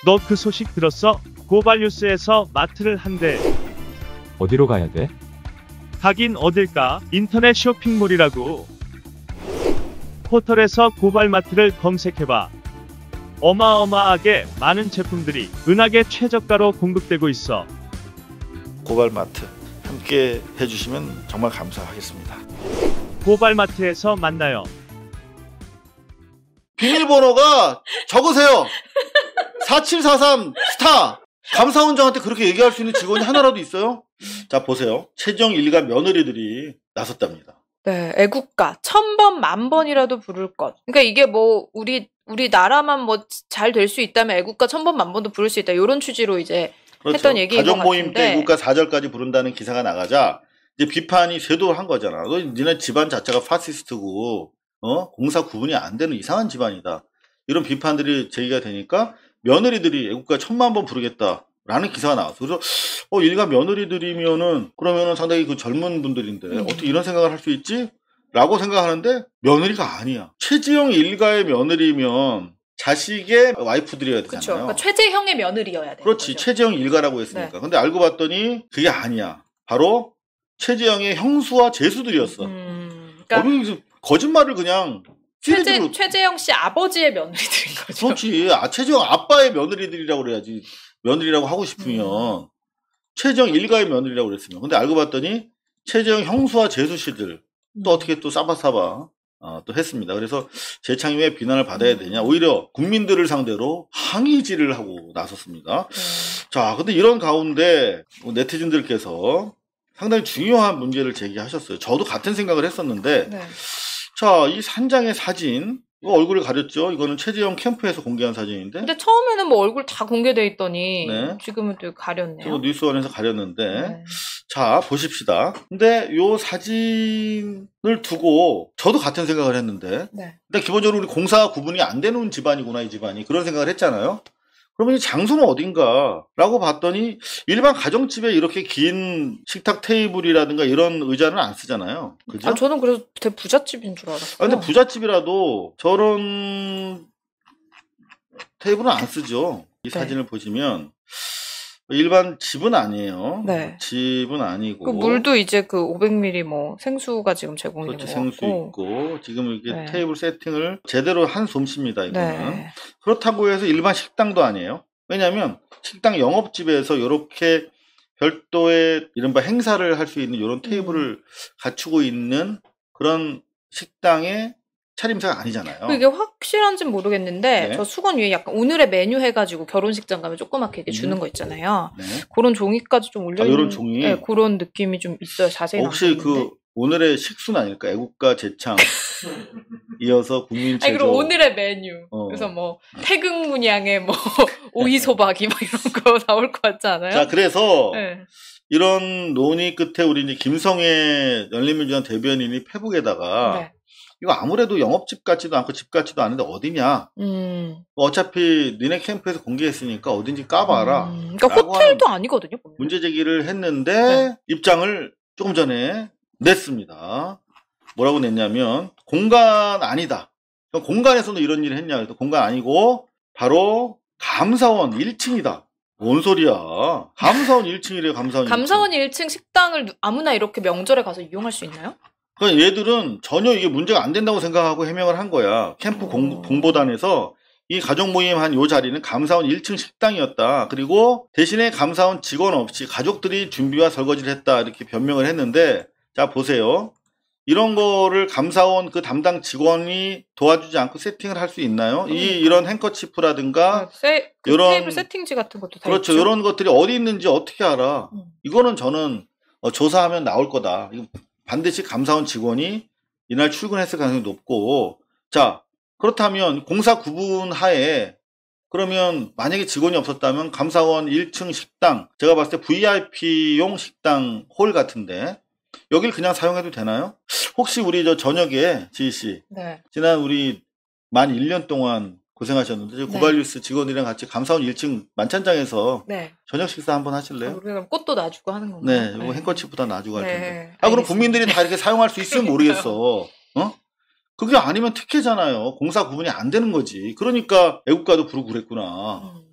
너 그 소식 들었어? 고발뉴스에서 마트를 한대. 어디로 가야 돼? 가긴 어딜까? 인터넷 쇼핑몰이라고. 포털에서 고발마트를 검색해봐. 어마어마하게 많은 제품들이 은하계 최저가로 공급되고 있어. 고발마트 함께 해주시면 정말 감사하겠습니다. 고발마트에서 만나요. 비밀번호가 적으세요. 4743 스타. 감사원장한테 그렇게 얘기할 수 있는 직원이 하나라도 있어요? 자, 보세요. 최정 일가 며느리들이 나섰답니다. 네, 애국가 1000번, 10,000번이라도 부를 것. 그러니까 이게 뭐 우리나라만 뭐 잘 될 수 있다면 애국가 1000번, 10,000번도 부를 수 있다. 이런 취지로 이제 그렇죠. 했던 얘기인 것 가족 모임 때 같은데. 애국가 4절까지 부른다는 기사가 나가자 이제 비판이 쇄도한 거잖아. 너 니네 집안 자체가 파시스트고 공사 구분이 안 되는 이상한 집안이다. 이런 비판들이 제기가 되니까 며느리들이 애국가 1000만 번 부르겠다라는 기사가 나왔어. 그래서 일가 며느리들이면은 그러면은 상당히 그 젊은 분들인데 어떻게 이런 생각을 할 수 있지? 라고 생각하는데 며느리가 아니야. 최지영 일가의 며느리면 자식의 와이프들이어야 되잖아요. 그렇죠. 그러니까 최재형의 며느리여야 돼. 그렇지. 최지영 일가라고 했으니까. 네. 근데 알고 봤더니 그게 아니야. 바로 최지영의 형수와 제수들이었어. 그러니까 거짓말을 그냥 최재형 씨 아버지의 며느리들인 거죠. 그렇지. 최지영 아빠의 며느리들이라고 그래야지. 며느리라고 하고 싶으면 최지영 일가의 며느리라고 그랬으면. 근데 알고 봤더니 최지영 형수와 제수 씨들 또 어떻게 또 싸바싸바 또 했습니다. 그래서 재창이 왜 비난을 받아야 되냐. 오히려 국민들을 상대로 항의질을 하고 나섰습니다. 자, 근데 이런 가운데 네티즌들께서 상당히 중요한 문제를 제기하셨어요. 저도 같은 생각을 했었는데 네. 자, 이 산장의 사진 이거 얼굴을 가렸죠. 이거는 최재형 캠프에서 공개한 사진인데. 근데 처음에는 뭐 얼굴 다 공개돼 있더니 네. 지금은 또 가렸네요. 뉴스원에서 가렸는데. 네. 자, 보십시다. 근데 요 사진을 두고 저도 같은 생각을 했는데. 네. 근데 기본적으로 우리 공사 구분이 안 되는 집안이구나, 이 집안이. 그런 생각을 했잖아요. 그러면 이 장소는 어딘가라고 봤더니 일반 가정집에 이렇게 긴 식탁 테이블이라든가 이런 의자는 안 쓰잖아요. 그죠? 저는 그래서 되게 부잣집인 줄 알았어요. 근데 부잣집이라도 저런 테이블은 안 쓰죠. 이 네. 사진을 보시면 일반 집은 아니에요. 네. 집은 아니고. 그 물도 이제 그 500ml 뭐 생수가 지금 제공이 되는 그렇지, 거 생수 같고. 있고 지금 이렇게 네. 테이블 세팅을 제대로 한 솜씨입니다. 이거는. 네. 그렇다고 해서 일반 식당도 아니에요. 왜냐하면 식당 영업집에서 이렇게 별도의 이른바 행사를 할 수 있는 이런 테이블을 갖추고 있는 그런 식당의 차림새가 아니잖아요. 이게 확실한지는 모르겠는데 네. 저 수건 위에 약간 오늘의 메뉴 해가지고 결혼식장 가면 조그맣게 이렇게 주는 거 있잖아요. 네. 그런 종이까지 좀 올려있는 이런 종이? 네, 그런 느낌이 좀 있어요. 자세히 혹시 남겨있는데. 그 오늘의 식순 아닐까? 애국가 재창 이어서 국민체조. 아니 그리고 오늘의 메뉴. 그래서 뭐 태극문양의 뭐 오이소박이 막 이런 거 나올 것 같지 않아요? 자, 그래서 네. 이런 논의 끝에 우리 이제 김성애 열린민주당 대변인이 페북에다가 네. 이거 아무래도 영업집 같지도 않고 집 같지도 않은데 어디냐? 어차피 니네 캠프에서 공개했으니까 어딘지 까봐라. 그러니까 호텔도 아니거든요. 보면. 문제 제기를 했는데 네. 입장을 조금 전에 냈습니다. 뭐라고 냈냐면 공간 아니다. 공간에서도 이런 일을 했냐? 그래서 공간 아니고 바로 감사원 1층이다. 뭔 소리야? 감사원 1층이래요. 감사원 1층 식당을 아무나 이렇게 명절에 가서 이용할 수 있나요? 그러니까 얘들은 전혀 이게 문제가 안 된다고 생각하고 해명을 한 거야. 캠프 공보단에서 이 가족 모임 한 요 자리는 감사원 1층 식당이었다. 그리고 대신에 감사원 직원 없이 가족들이 준비와 설거지를 했다. 이렇게 변명을 했는데 자 보세요. 이런 거를 감사원 그 담당 직원이 도와주지 않고 세팅을 할 수 있나요? 이런 행커치프라든가 이런 테이블 세팅지 같은 것도 다 그렇죠. 있죠? 이런 것들이 어디 있는지 어떻게 알아? 이거는 저는 조사하면 나올 거다. 이거 반드시 감사원 직원이 이날 출근했을 가능성이 높고 자 그렇다면 공사 구분 하에 그러면 만약에 직원이 없었다면 감사원 1층 식당 제가 봤을 때 VIP용 식당 홀 같은데 여길 그냥 사용해도 되나요? 혹시 우리 저녁에 지희씨 네. 지난 우리 만 1년 동안 고생하셨는데 고발뉴스 직원들이랑 같이 감사원 1층 만찬장에서 네. 저녁 식사 한번 하실래요? 그럼 꽃도 놔주고 하는 건가요? 네, 이거 행커치보다 놔주고 할 텐데. 네, 그럼 국민들이 다 이렇게 사용할 수 있으면 모르겠어. 그게 아니면 특혜잖아요. 공사 구분이 안 되는 거지. 그러니까 애국가도 부르고 그랬구나.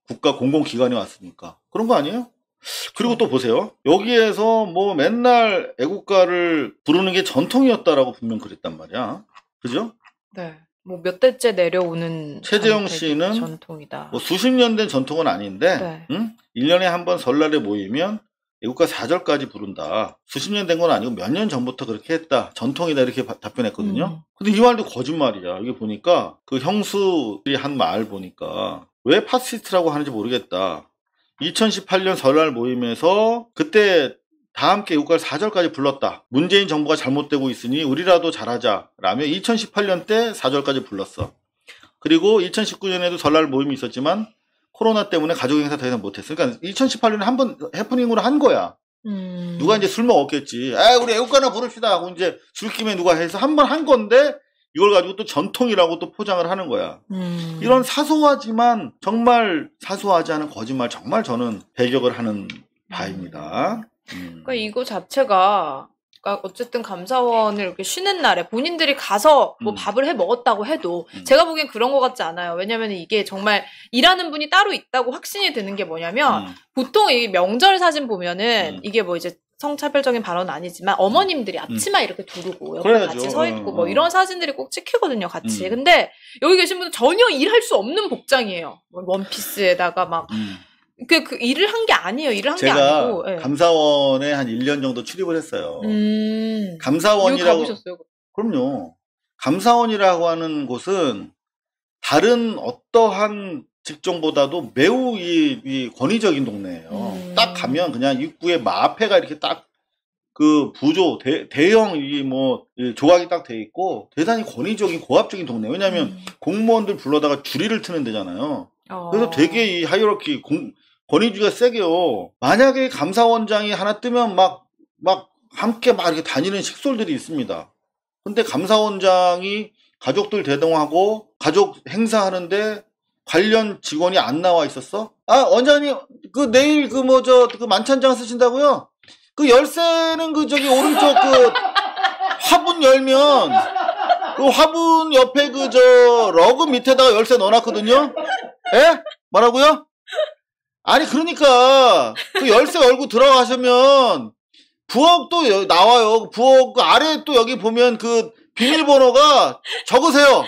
국가 공공기관이 왔으니까. 그런 거 아니에요? 그리고 또 보세요. 여기에서 뭐 맨날 애국가를 부르는 게 전통이었다라고 분명 그랬단 말이야. 그죠? 네. 뭐 몇 대째 내려오는 최재형 씨는 전통이다. 뭐 수십 년 된 전통은 아닌데, 네. 응? 1년에 한 번 설날에 모이면 애국가 4절까지 부른다. 수십 년 된 건 아니고 몇 년 전부터 그렇게 했다. 전통이다. 이렇게 답변했거든요. 근데 이 말도 거짓말이야. 여기 보니까 그 형수들이 한 말 보니까 왜 파시스트라고 하는지 모르겠다. 2018년 설날 모임에서 그때 다 함께 애국가를 4절까지 불렀다. 문재인 정부가 잘못되고 있으니 우리라도 잘하자. 라며 2018년 때 4절까지 불렀어. 그리고 2019년에도 설날 모임이 있었지만 코로나 때문에 가족 행사 더 이상 못했어. 그러니까 2018년에 한 번 해프닝으로 한 거야. 누가 이제 술 먹었겠지. 우리 애국가나 부릅시다 하고 이제 술김에 누가 해서 한 번 한 건데 이걸 가지고 또 전통이라고 또 포장을 하는 거야. 이런 사소하지만 정말 사소하지 않은 거짓말 정말 저는 배격을 하는 바입니다. 그러니까 이거 자체가 그러니까 어쨌든 감사원을 이렇게 쉬는 날에 본인들이 가서 뭐 밥을 해 먹었다고 해도 제가 보기엔 그런 것 같지 않아요. 왜냐면 이게 정말 일하는 분이 따로 있다고 확신이 드는 게 뭐냐면 보통 이 명절 사진 보면은 이게 뭐 이제 성차별적인 발언은 아니지만 어머님들이 앞치마 이렇게 두르고 옆에 그래야죠. 같이 서 있고 뭐 이런 사진들이 꼭 찍히거든요, 같이. 근데 여기 계신 분은 전혀 일할 수 없는 복장이에요. 뭐 원피스에다가 막 그 일을 한 게 아니에요. 일을 한 게 아니고. 제가 감사원에 한 1년 정도 출입을 했어요. 감사원이라고. 여기 가보셨어요? 그럼요. 감사원이라고 하는 곳은 다른 어떠한 직종보다도 매우 이 권위적인 동네예요. 딱 가면 그냥 입구에 마패가 이렇게 딱 그 부조 대형 이 조각이 딱 돼 있고 대단히 권위적인 고압적인 동네. 왜냐하면 공무원들 불러다가 주리를 트는 데잖아요. 그래서 되게 이 하이어러키 권위주의가 세게요. 만약에 감사원장이 하나 뜨면 막 함께 막 이렇게 다니는 식솔들이 있습니다. 근데 감사원장이 가족들 대동하고 가족 행사하는데 관련 직원이 안 나와 있었어? 원장님, 그 내일 그 만찬장 쓰신다고요? 그 열쇠는 오른쪽 화분 열면 그 화분 옆에 러그 밑에다가 열쇠 넣어놨거든요? 예? 뭐라고요? 아니, 그러니까, 그 열쇠 열고 들어가시면, 부엌도 나와요. 부엌 아래 또 여기 보면 그 비밀번호가 적으세요.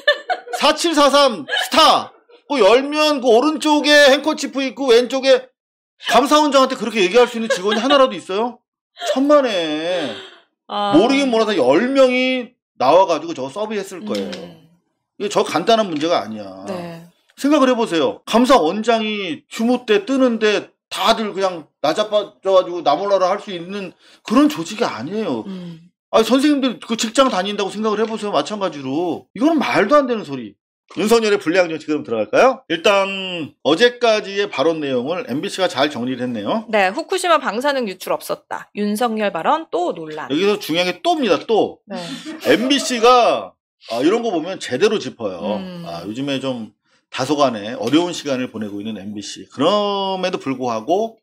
4743 스타. 그 열면 그 오른쪽에 행커치프 있고 왼쪽에 감사원장한테 그렇게 얘기할 수 있는 직원이 하나라도 있어요? 천만에. 모르긴 몰라서 10명이 나와가지고 저거 서비했을 거예요. 이게 저 간단한 문제가 아니야. 네. 생각을 해보세요. 감사원장이 휴무 때 뜨는데 다들 그냥 나자빠져가지고 나몰라라 할 수 있는 그런 조직이 아니에요. 선생님들 그 직장 다닌다고 생각을 해보세요. 마찬가지로. 이거는 말도 안 되는 소리. 윤석열의 불리한 정치 그럼 들어갈까요? 일단 어제까지의 발언 내용을 MBC가 잘 정리를 했네요. 네, 후쿠시마 방사능 유출 없었다. 윤석열 발언 또 논란. 여기서 중요한 게 또입니다. 또. 네. MBC가 이런 거 보면 제대로 짚어요. 요즘에 좀 다소간에 어려운 시간을 보내고 있는 MBC. 그럼에도 불구하고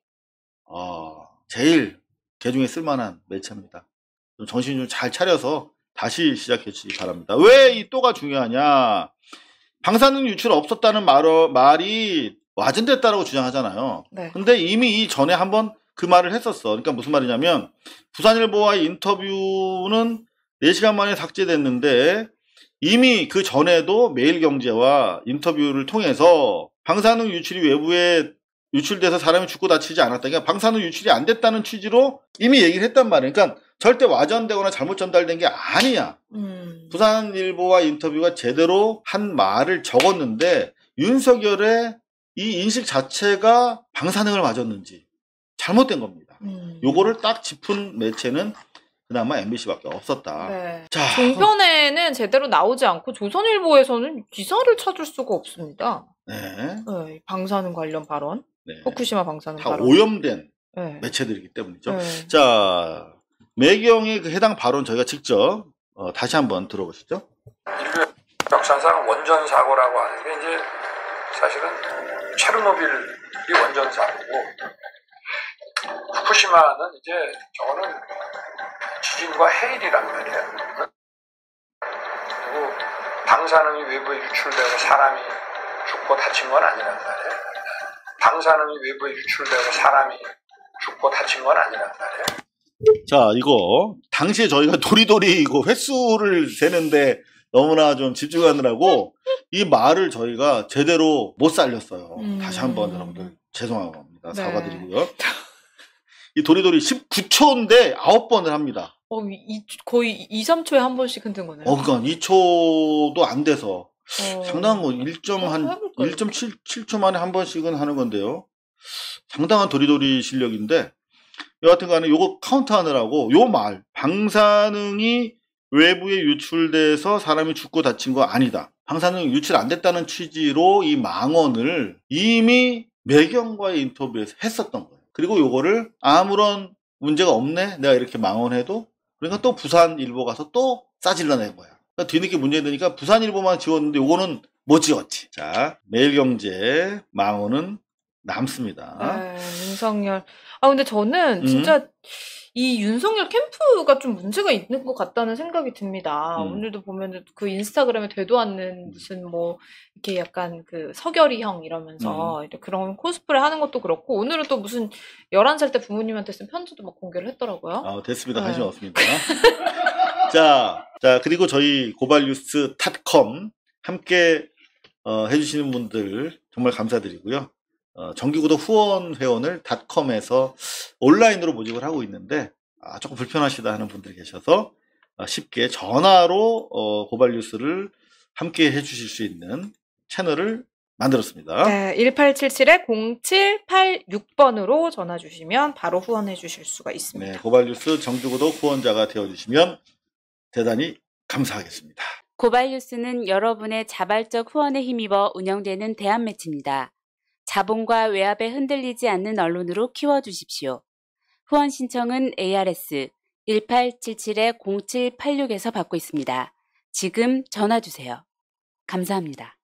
제일 개중에 쓸만한 매체입니다. 좀 정신 좀 잘 차려서 다시 시작해 주시기 바랍니다. 왜 이 또가 중요하냐? 방사능 유출 없었다는 말이 와전됐다라고 주장하잖아요. 네. 근데 이미 이전에 한번 그 말을 했었어. 그러니까 무슨 말이냐면 부산일보와의 인터뷰는 4시간 만에 삭제됐는데 이미 그 전에도 매일경제와 인터뷰를 통해서 방사능 유출이 외부에 유출돼서 사람이 죽고 다치지 않았다. 그러니까 방사능 유출이 안 됐다는 취지로 이미 얘기를 했단 말이에요. 그러니까 절대 와전되거나 잘못 전달된 게 아니야. 부산일보와 인터뷰가 제대로 한 말을 적었는데 윤석열의 이 인식 자체가 방사능을 맞았는지 잘못된 겁니다. 요거를 딱 짚은 매체는 그나마 MBC밖에 없었다. 네. 자, 종편에는 제대로 나오지 않고 조선일보에서는 기사를 찾을 수가 없습니다. 네. 네, 방사능 관련 발언. 네. 후쿠시마 방사능 다 발언. 오염된 네. 매체들이기 때문이죠. 네. 자, 매경의 그 해당 발언 저희가 직접 다시 한번 들어보시죠. 인류 역사상 원전 사고라고 하는 게 이제 사실은 체르노빌이 원전 사고고 후쿠시마는 이제 저거는 지진과 해일이란 말이에요. 그리고 방사능이 외부에 유출되고 사람이 죽고 다친 건 아니란 말이에요. 방사능이 외부에 유출되고 사람이 죽고 다친 건 아니란 말이에요. 자, 이거 당시에 저희가 도리도리 이거 횟수를 세는데 너무나 좀 집중하느라고 이 말을 저희가 제대로 못 살렸어요. 다시 한번 여러분들 죄송합니다. 네. 사과드리고요. 이 도리도리 19초인데 9번을 합니다. 거의 2, 3초에 한 번씩 흔든 거네요. 그러니까 2초도 안 돼서 상당한 거 1.7초 만에 한 번씩은 하는 건데요. 상당한 도리도리 실력인데 여하튼 간에 요거 카운트하느라고 요 말 방사능이 외부에 유출돼서 사람이 죽고 다친 거 아니다. 방사능이 유출 안 됐다는 취지로 이 망언을 이미 매경과의 인터뷰에서 했었던 거예요. 그리고 요거를 아무런 문제가 없네. 내가 이렇게 망언해도. 그러니까 또 부산일보 가서 또 싸질러낸 거야. 그러니까 뒤늦게 문제 되니까 부산일보만 지웠는데 요거는 못 지웠지. 자, 매일경제 망언은 남습니다. 네, 윤석열. 근데 저는 진짜 이 윤석열 캠프가 좀 문제가 있는 것 같다는 생각이 듭니다. 오늘도 보면은 그 인스타그램에 되도 않는 무슨 뭐 이렇게 약간 그 서결이 형 이러면서 그런 코스프레 하는 것도 그렇고 오늘은 또 무슨 11살 때 부모님한테 쓴 편지도 막 공개를 했더라고요. 됐습니다. 관심 없습니다. 자, 그리고 저희 고발뉴스.com 함께 해주시는 분들 정말 감사드리고요. 정기구독 후원 회원을 닷컴에서 온라인으로 모집을 하고 있는데 조금 불편하시다 하는 분들이 계셔서 쉽게 전화로 고발뉴스를 함께 해주실 수 있는 채널을 만들었습니다. 네, 1877-0786번으로 전화 주시면 바로 후원해 주실 수가 있습니다. 네, 고발뉴스 정기구독 후원자가 되어주시면 대단히 감사하겠습니다. 고발뉴스는 여러분의 자발적 후원에 힘입어 운영되는 대한매체입니다. 자본과 외압에 흔들리지 않는 언론으로 키워주십시오. 후원 신청은 ARS 1877-0786에서 받고 있습니다. 지금 전화 주세요. 감사합니다.